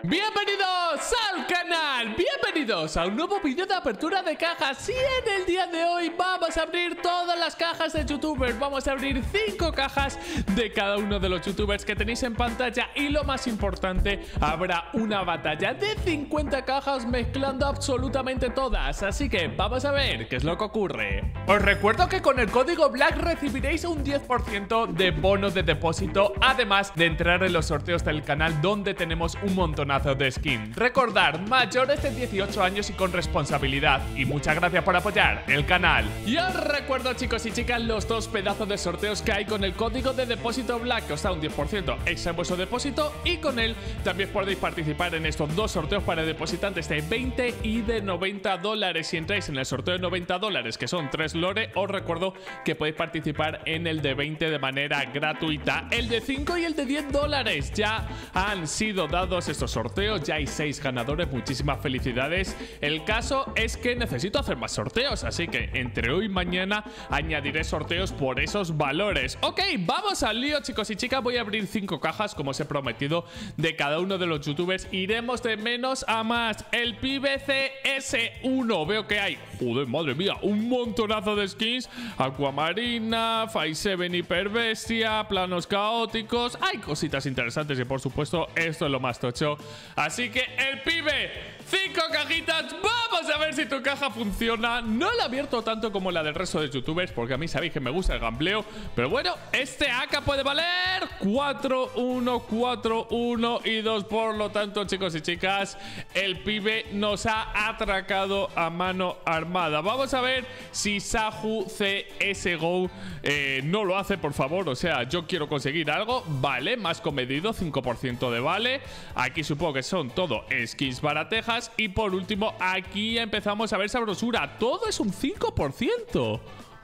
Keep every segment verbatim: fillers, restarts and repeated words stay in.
Bienvenidos al canal, bienvenidos a un nuevo vídeo de apertura de cajas. Y en el día de hoy vamos a abrir todas las cajas de youtubers. Vamos a abrir cinco cajas de cada uno de los youtubers que tenéis en pantalla. Y lo más importante, habrá una batalla de cincuenta cajas mezclando absolutamente todas. Así que vamos a ver qué es lo que ocurre. Os recuerdo que con el código Black recibiréis un diez por ciento de bono de depósito, además de entrar en los sorteos del canal, donde tenemos un montón de skin. Recordar, mayores de dieciocho años y con responsabilidad. Y muchas gracias por apoyar el canal. Y os recuerdo, chicos y chicas, los dos pedazos de sorteos que hay con el código de depósito Black, que os da un diez por ciento extra en vuestro depósito, y con él también podéis participar en estos dos sorteos para depositantes de veinte y de noventa dólares. Si entráis en el sorteo de noventa dólares, que son tres lore, os recuerdo que podéis participar en el de veinte de manera gratuita. El de cinco y el de diez dólares ya han sido dados estos sorteos. sorteos, ya hay seis ganadores, muchísimas felicidades. El caso es que necesito hacer más sorteos, así que entre hoy y mañana añadiré sorteos por esos valores. Ok, vamos al lío, chicos y chicas. Voy a abrir cinco cajas, como os he prometido, de cada uno de los youtubers. Iremos de menos a más. El pibe C S uno, veo que hay, joder, madre mía, un montonazo de skins. Aquamarina, Five Seven Hiperbestia, planos caóticos. Hay cositas interesantes y por supuesto esto es lo más tocho. Así que el pibe, cinco cajitas. Vamos a ver si tu caja funciona. No la he abierto tanto como la del resto de youtubers, porque a mí sabéis que me gusta el gambleo. Pero bueno, este A K puede valer cuatro, uno, cuatro, uno y dos. Por lo tanto, chicos y chicas, el pibe nos ha atracado a mano armada. Vamos a ver si Sahu C S G O eh, no lo hace, por favor. O sea, yo quiero conseguir algo. Vale, más comedido, cinco por ciento de vale. Aquí supongo que son todo skins baratejas. Y por último, aquí empezamos a ver sabrosura. Todo es un cinco por ciento.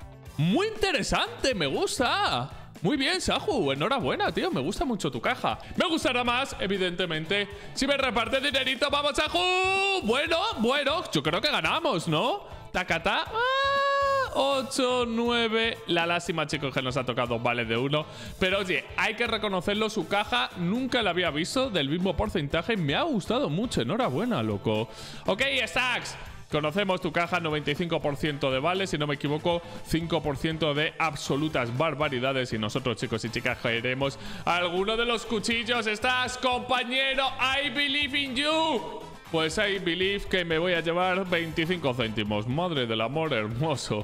Muy interesante, me gusta. Muy bien, Sahu, enhorabuena, tío. Me gusta mucho tu caja. Me gustará más, evidentemente, si me reparte dinerito. ¡Vamos, Sahu! Bueno, bueno, yo creo que ganamos, ¿no? Tacata. ¡Ah! ocho, nueve. La lástima, chicos, que nos ha tocado vale de uno. Pero oye, hay que reconocerlo, su caja nunca la había visto del mismo porcentaje. Me ha gustado mucho, enhorabuena, loco. Ok, Stacks, conocemos tu caja, noventa y cinco por ciento de vale, si no me equivoco, cinco por ciento de absolutas barbaridades. Y nosotros, chicos y chicas, caeremos alguno de los cuchillos. Estás, compañero, I believe in you. Pues I believe que me voy a llevar veinticinco céntimos. Madre del amor hermoso.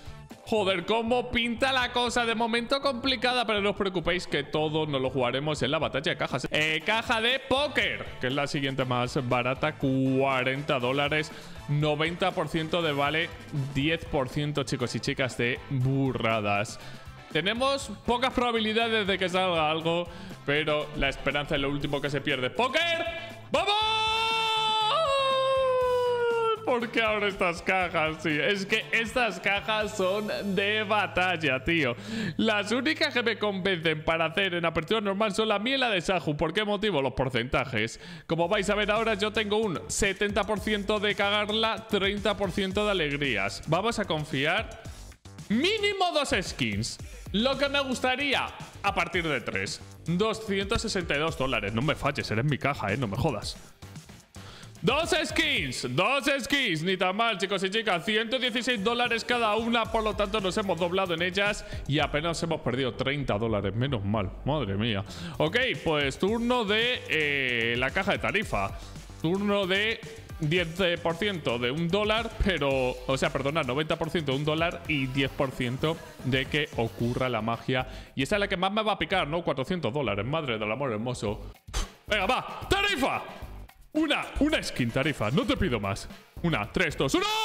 Joder, cómo pinta la cosa. De momento complicada, pero no os preocupéis que todo nos lo jugaremos en la batalla de cajas. Eh, caja de póker, que es la siguiente más barata, cuarenta dólares, noventa por ciento de vale, diez por ciento, chicos y chicas, de burradas. Tenemos pocas probabilidades de que salga algo, pero la esperanza es lo último que se pierde. ¡Póker! ¡Vamos! ¿Por qué ahora estas cajas, tío? Es que estas cajas son de batalla, tío. Las únicas que me convencen para hacer en apertura normal son la mía y la de Sahu. ¿Por qué motivo? Los porcentajes. Como vais a ver ahora, yo tengo un setenta por ciento de cagarla, treinta por ciento de alegrías. Vamos a confiar. Mínimo dos skins. Lo que me gustaría a partir de tres. doscientos sesenta y dos dólares. No me falles, eres mi caja, eh. No me jodas. Dos skins, dos skins, ni tan mal, chicos y chicas. ciento dieciséis dólares cada una, por lo tanto nos hemos doblado en ellas y apenas hemos perdido treinta dólares, menos mal, madre mía. Ok, pues turno de eh, la caja de tarifa. Turno de diez por ciento de un dólar, pero, o sea, perdona, noventa por ciento de un dólar y diez por ciento de que ocurra la magia. Y esa es la que más me va a picar, ¿no? cuatrocientos dólares, madre del amor hermoso. Venga, va, tarifa. Una, una skin, tarifa, no te pido más. Una, tres, dos, uno.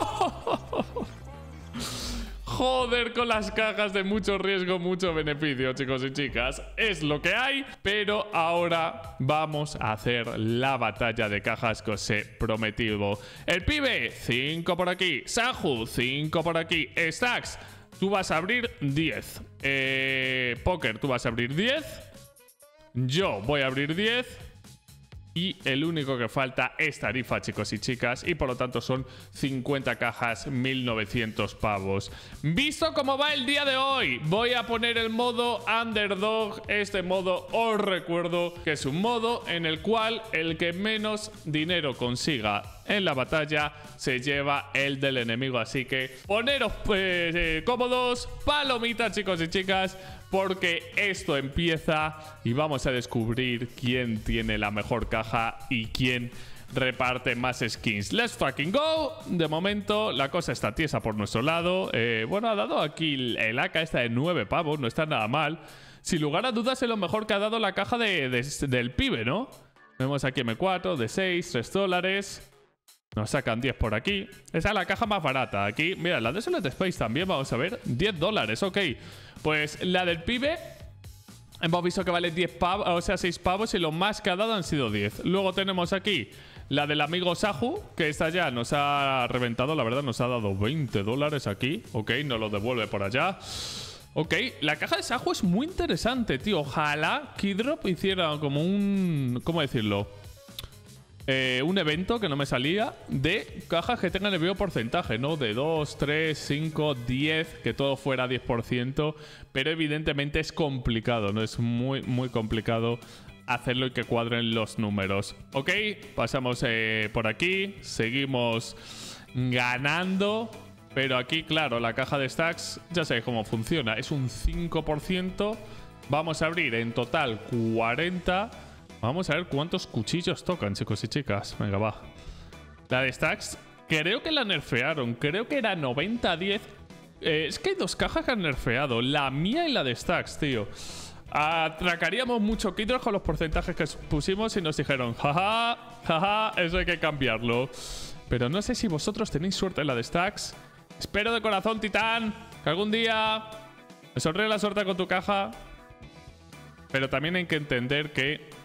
Joder, con las cajas de mucho riesgo, mucho beneficio, chicos y chicas. Es lo que hay, pero ahora vamos a hacer la batalla de cajas que os he prometido. El pibe, cinco por aquí. Sahu, cinco por aquí. Stacks, tú vas a abrir diez. Eh, Póker, tú vas a abrir diez. Yo voy a abrir diez. Y el único que falta es tarifa, chicos y chicas. Y por lo tanto son cincuenta cajas, mil novecientos pavos. Visto cómo va el día de hoy, voy a poner el modo Underdog. Este modo, os recuerdo que es un modo en el cual el que menos dinero consiga en la batalla se lleva el del enemigo. Así que poneros pues, eh, cómodos, palomitas, chicos y chicas, porque esto empieza y vamos a descubrir quién tiene la mejor caja y quién reparte más skins. Let's fucking go. De momento la cosa está tiesa por nuestro lado. Eh, bueno, ha dado aquí el A K esta de nueve pavos, no está nada mal. Sin lugar a dudas es lo mejor que ha dado la caja de, de, del pibe, ¿no? Vemos aquí M cuatro de seis, tres dólares. Nos sacan diez por aquí. Esa es la caja más barata. Aquí, mira, la de Solid Space también, vamos a ver. diez dólares, ok. Pues la del pibe hemos visto que vale diez pavos, o sea, seis pavos, y lo más que ha dado han sido diez. Luego tenemos aquí la del amigo Sahu, que esta ya nos ha reventado, la verdad, nos ha dado veinte dólares aquí. Ok, nos lo devuelve por allá. Ok, la caja de Sahu es muy interesante, tío. Ojalá Keydrop hiciera como un... ¿cómo decirlo? Eh, un evento que no me salía de cajas que tengan el mismo porcentaje, ¿no? De dos, tres, cinco, diez, que todo fuera diez por ciento. Pero evidentemente es complicado, ¿no? Es muy, muy complicado hacerlo y que cuadren los números. Ok, pasamos eh, por aquí. Seguimos ganando. Pero aquí, claro, la caja de stacks ya sabéis cómo funciona. Es un cinco por ciento. Vamos a abrir en total cuarenta. Vamos a ver cuántos cuchillos tocan, chicos y chicas. Venga, va. La de stacks, creo que la nerfearon. Creo que era noventa a diez. Eh, es que hay dos cajas que han nerfeado. La mía y la de stacks, tío. Atracaríamos mucho Keydrop con los porcentajes que pusimos y nos dijeron, jaja, jaja, eso hay que cambiarlo. Pero no sé si vosotros tenéis suerte en la de stacks. Espero de corazón, Titán, que algún día me sonríe la suerte con tu caja. Pero también hay que entender que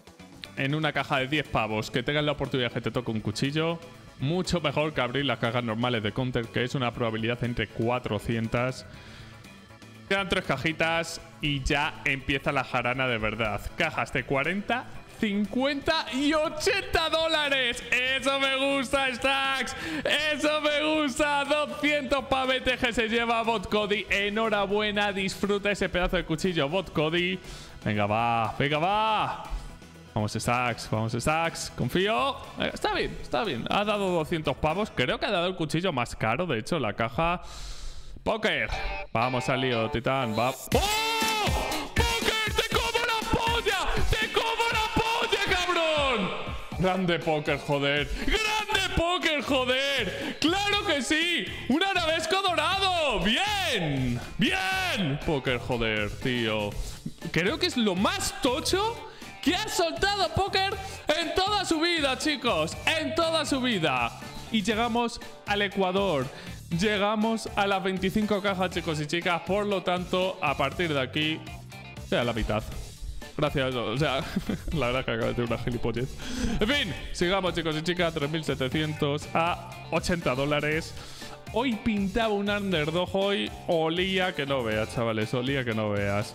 en una caja de diez pavos que tengas la oportunidad que te toque un cuchillo, mucho mejor que abrir las cajas normales de Counter, que es una probabilidad entre cuatrocientas. Quedan tres cajitas y ya empieza la jarana de verdad. Cajas de cuarenta, cincuenta y ochenta dólares. Eso me gusta, Stacks. Eso me gusta. doscientos pavetes que se lleva BotCody. Enhorabuena. Disfruta ese pedazo de cuchillo, BotCody. Venga, va. Venga, va. Vamos, Stacks. Vamos, Stacks. Confío. Eh, está bien, está bien. Ha dado doscientos pavos. Creo que ha dado el cuchillo más caro. De hecho, la caja... Póker. Vamos al lío, Titán. Va. ¡Oh! ¡Póker! ¡Te como la polla! ¡Te como la polla, cabrón! Grande Póker, joder. ¡Grande Póker, joder! ¡Claro que sí! ¡Un arabesco dorado! ¡Bien! ¡Bien! Póker, joder, tío. Creo que es lo más tocho que ha soltado Póker en toda su vida, chicos. En toda su vida. Y llegamos al Ecuador. Llegamos a las veinticinco cajas, chicos y chicas. Por lo tanto, a partir de aquí, sea la mitad. Gracias a eso. O sea, la verdad es que acabo de tener una gilipollez. En fin, sigamos, chicos y chicas. tres mil setecientos a ochenta dólares. Hoy pintaba un underdog. Hoy olía que no veas, chavales. Olía que no veas.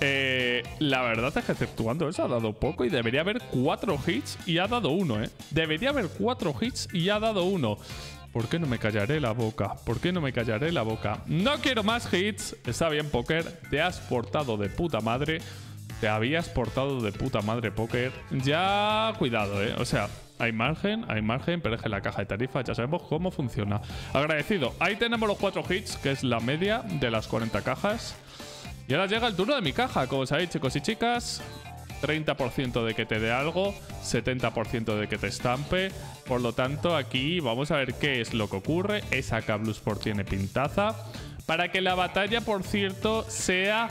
Eh, la verdad es que exceptuando eso ha dado poco y debería haber cuatro hits y ha dado uno, ¿eh? Debería haber cuatro hits y ha dado uno. ¿Por qué no me callaré la boca? ¿Por qué no me callaré la boca? No quiero más hits. Está bien, Póker. Te has portado de puta madre. Te habías portado de puta madre, Póker. Ya, cuidado, ¿eh? O sea, hay margen, hay margen, pero es que la caja de tarifas ya sabemos cómo funciona. Agradecido. Ahí tenemos los cuatro hits, que es la media de las cuarenta cajas. Y ahora llega el turno de mi caja. Como sabéis, chicos y chicas, treinta por ciento de que te dé algo, setenta por ciento de que te estampe. Por lo tanto, aquí vamos a ver qué es lo que ocurre. Esa K Blue Sport tiene pintaza. Para que la batalla, por cierto, sea,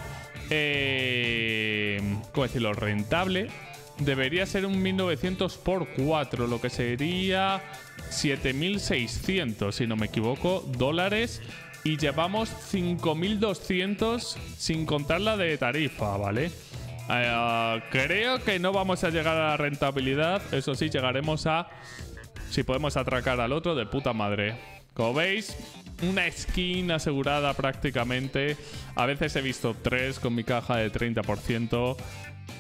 eh, ¿cómo decirlo?, rentable, debería ser un mil novecientos por cuatro, lo que sería siete mil seiscientos, si no me equivoco, dólares. Y llevamos cinco mil doscientos sin contar la de tarifa, ¿vale? Uh, creo que no vamos a llegar a la rentabilidad. Eso sí, llegaremos a... si podemos atracar al otro, de puta madre. Como veis, una skin asegurada prácticamente. A veces he visto tres con mi caja de treinta por ciento.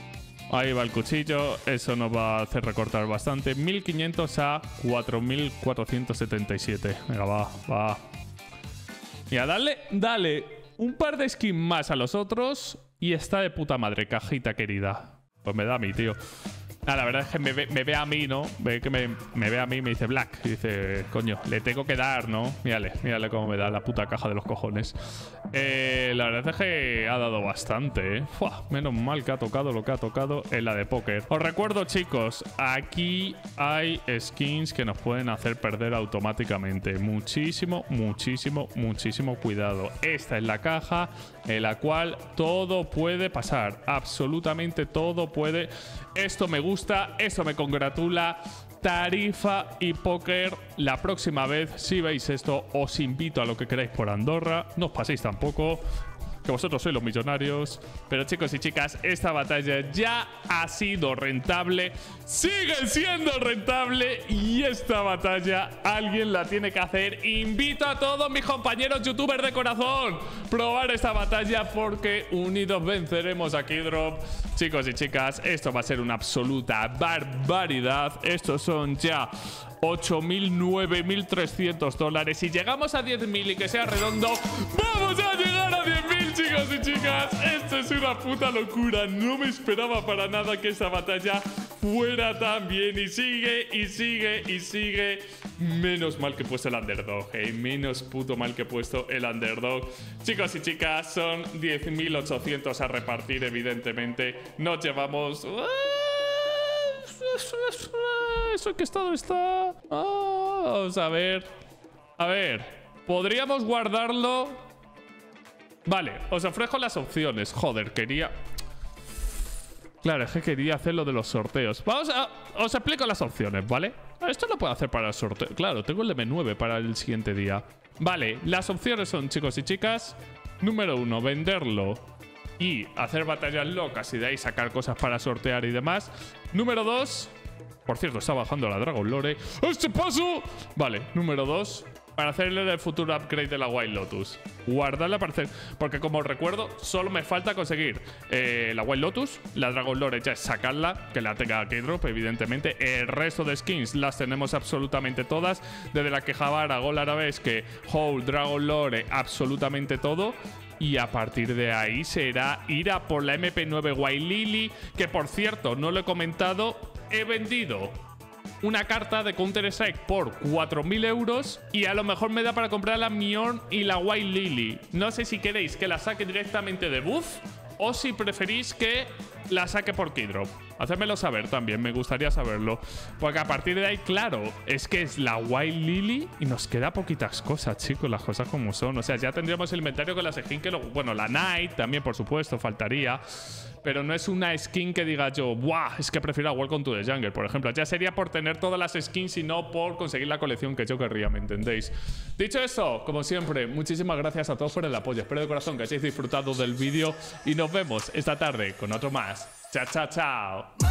Ahí va el cuchillo. Eso nos va a hacer recortar bastante. mil quinientos a cuatro mil cuatrocientos setenta y siete. Venga, va, va. Mira, dale, dale un par de skins más a los otros y está de puta madre, cajita querida. Pues me da a mí, tío. Ah, la verdad es que me ve, me ve a mí, ¿no? Ve que me, me ve a mí y me dice Black. Y dice, coño, le tengo que dar, ¿no? Mírale, mírale cómo me da la puta caja de los cojones. Eh, la verdad es que ha dado bastante, ¿eh? Fua, menos mal que ha tocado lo que ha tocado en la de póker. Os recuerdo, chicos, aquí hay skins que nos pueden hacer perder automáticamente. Muchísimo, muchísimo, muchísimo cuidado. Esta es la caja en la cual todo puede pasar. Absolutamente todo puede. Esto me gusta, esto me congratula. Tarifa y póker. La próxima vez, si veis esto, os invito a lo que queráis por Andorra. No os paséis tampoco, que vosotros sois los millonarios. Pero chicos y chicas, esta batalla ya ha sido rentable. Sigue siendo rentable. Y esta batalla alguien la tiene que hacer. Invito a todos mis compañeros youtubers de corazón a probar esta batalla, porque unidos venceremos a Keydrop. Chicos y chicas, esto va a ser una absoluta barbaridad. Estos son ya ocho mil, nueve mil trescientos dólares. Si llegamos a diez mil y que sea redondo, ¡vamos a llegar a diez mil, chicos y chicas! Esto es una puta locura. No me esperaba para nada que esta batalla fuera tan bien. Y sigue, y sigue, y sigue. Menos mal que he puesto el underdog, eh. Menos puto mal que he puesto el underdog. Chicos y chicas, son diez mil ochocientos a repartir, evidentemente. Nos llevamos... ¿Eso en qué estado está? Ah, vamos a ver. A ver, podríamos guardarlo. Vale, os ofrezco las opciones. Joder, quería... Claro, es que quería hacer lo de los sorteos. Vamos a... Os explico las opciones, ¿vale? Esto lo puedo hacer para el sorteo. Claro, tengo el M nueve para el siguiente día. Vale, las opciones son, chicos y chicas. Número uno, venderlo y hacer batallas locas y de ahí sacar cosas para sortear y demás. Número dos... Por cierto, está bajando la Dragon Lore. ¡Este paso! Vale, número dos. Para hacerle el futuro upgrade de la White Lotus. Guardarla para hacer... Porque como os recuerdo, solo me falta conseguir eh, la White Lotus. La Dragon Lore ya es sacarla, que la tenga Keydrop, evidentemente. El resto de skins las tenemos absolutamente todas. Desde la Quejavara, Gol Arabesque, Howl, Dragon Lore, absolutamente todo. Y a partir de ahí será ir a por la M P nueve White Lily. Que por cierto, no lo he comentado, he vendido una carta de Counter-Strike por cuatro mil euros y a lo mejor me da para comprar la Mion y la White Lily. No sé si queréis que la saque directamente de buff o si preferís que la saque por Keydrop. Hacérmelo saber también, me gustaría saberlo. Porque a partir de ahí, claro, es que es la White Lily y nos queda poquitas cosas, chicos, las cosas como son. O sea, ya tendríamos el inventario con las skins que... Lo, bueno, la Knight también, por supuesto, faltaría. Pero no es una skin que diga yo, ¡buah! Es que prefiero a Welcome to the Jungle, por ejemplo. Ya sería por tener todas las skins y no por conseguir la colección que yo querría, ¿me entendéis? Dicho eso, como siempre, muchísimas gracias a todos por el apoyo. Espero de corazón que hayáis disfrutado del vídeo y nos vemos esta tarde con otro más. ¡Chao, chao, chao!